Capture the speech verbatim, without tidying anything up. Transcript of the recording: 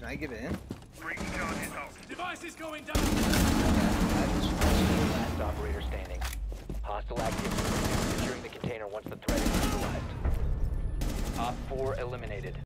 I get in? Device is going down. Last operator standing. Hostile activity. Securing the container once the threat is neutralized. Op four eliminated.